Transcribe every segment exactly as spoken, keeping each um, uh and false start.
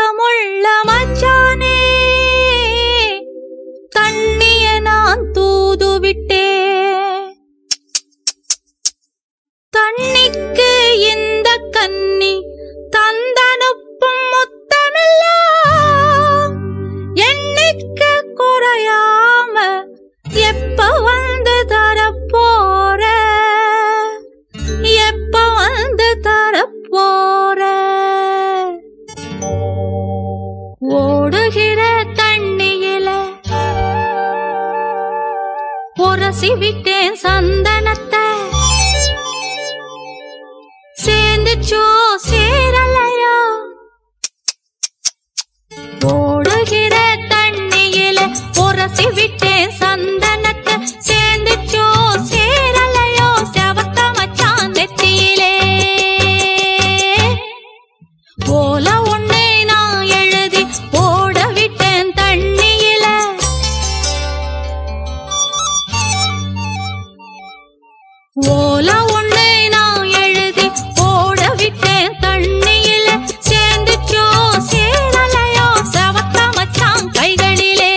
பாசமுள்ள மச்சானே தண்ணிய நான் தூது விட்டேன். தண்ணிக்கு இந்த கன்னி தந்தனுப்பும் முத்தமெல்லாம் எண்ணிக்க குறையாம எப்ப வந்து தரப்போற, எப்ப வந்து தரப்போற. ஓடுகிற தண்ணியில உரசி விட்டேன் சந்தனத்தை, சேர்ந்துச்சோ சேரலையோ. ஓடுகிற தண்ணியில உரசி விட்டேன் சந்தனத்தை, சேர்ந்துச்சோ சேரலையோ. செவத்த மச்சான் நெத்தியிலே போல ஒண்ணே நான் எழுதி ஓட விட்டேன் தண்ணியில. ஓல ஒண்ணே நான் எழுதி ஓட விட்டேன் தண்ணியில, சேர்ந்துச்சோ சேரலையோ. செவத்த மச்சான் கைகளிலே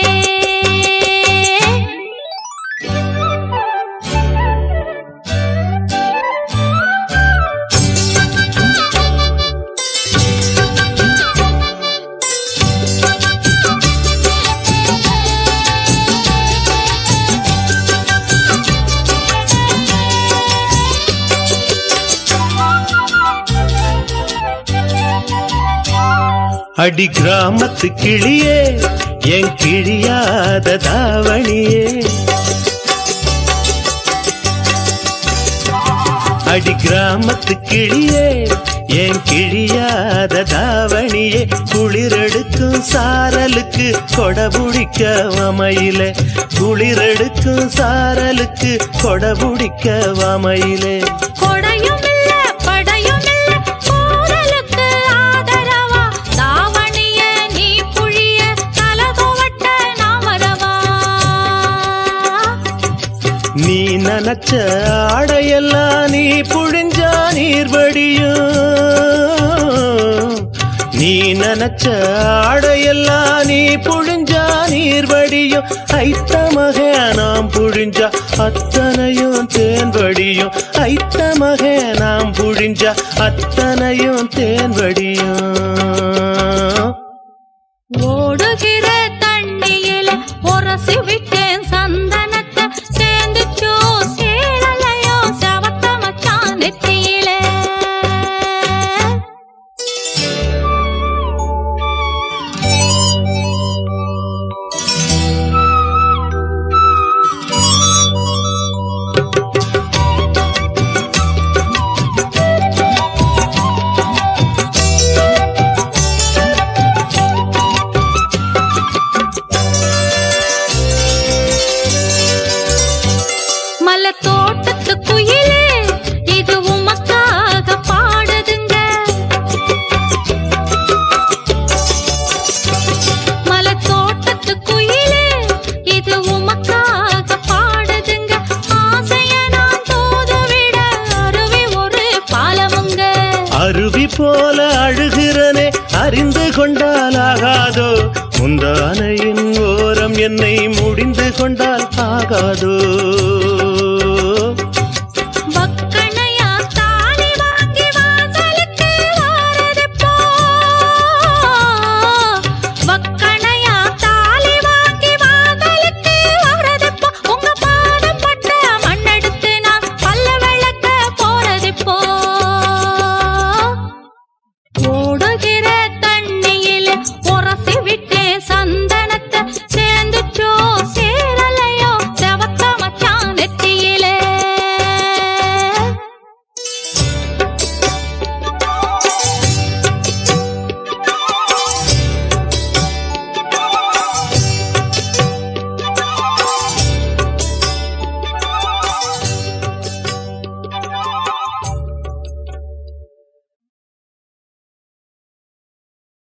அடி கிராமத்து கிளியே என் கிழியாத தாவணியே, அடி கிராமத்து கிளியே என் கிழியாத தாவணியே. குளிரெடுக்கும் சாரலுக்கு கொடபுடிக்க வமையிலே, குளிரெடுக்கும் சாரலுக்கு கொடபுடிக்க வமையிலே. கொடையும் இல்ல படையும் இல்ல கோரலுக்கு ஆதரவா, தாவணிய நீ புழிய தலதுவட்ட நாமரவா. நீ நனச்ச ஆடையெல்லாம் நீ புழிஞ்சா நீர் வடியும், நீ நனச்ச ஆடையெல்லாம் நீ புழிஞ்சா நீர் வடியும். ஐத்த மக நாம் புழிஞ்சா அத்தனையும் தேன் வடியும், ஐத்த மக நாம் புழிஞ்சா அத்தனையும் தேன் வடியும். ஓடுகிற தண்ணியில உரசி விட்டேன் சந்தனத்தை, சேர்ந்துச்சோ சேரலையோ. செவத்த மச்சான் நெத்தியில மல தோட்டத்து குயிலே இது உமக்காக பாடுதுங்க. மல தோட்டத்து குயிலே இது உமக்காக பாடுதுங்க. ஆசைய நான் தூது விட அருவி ஒரு பாலமுங்க. அருவி போல அழுகிறனே அறிந்து கொண்டால் ஆகாதோ, முந்தானையின் ஓரம் என்னை முடிந்து கொண்டால் ஆகாதோ.